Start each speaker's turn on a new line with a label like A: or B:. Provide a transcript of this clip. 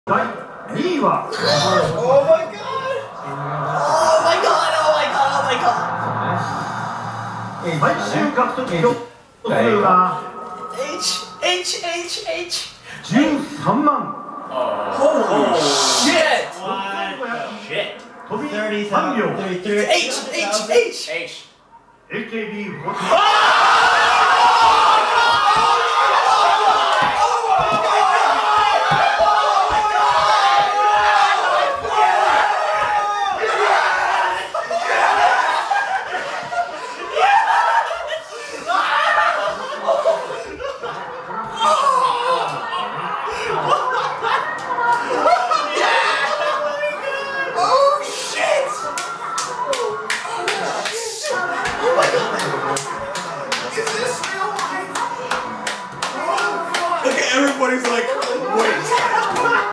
A: 第2位は
B: Oh my god! Oh my god! Oh my god! Oh my god!
A: 最終獲得票数は 13万。
B: Holy shit!
C: Shit.
A: 飛び3秒
B: H!
A: AKB48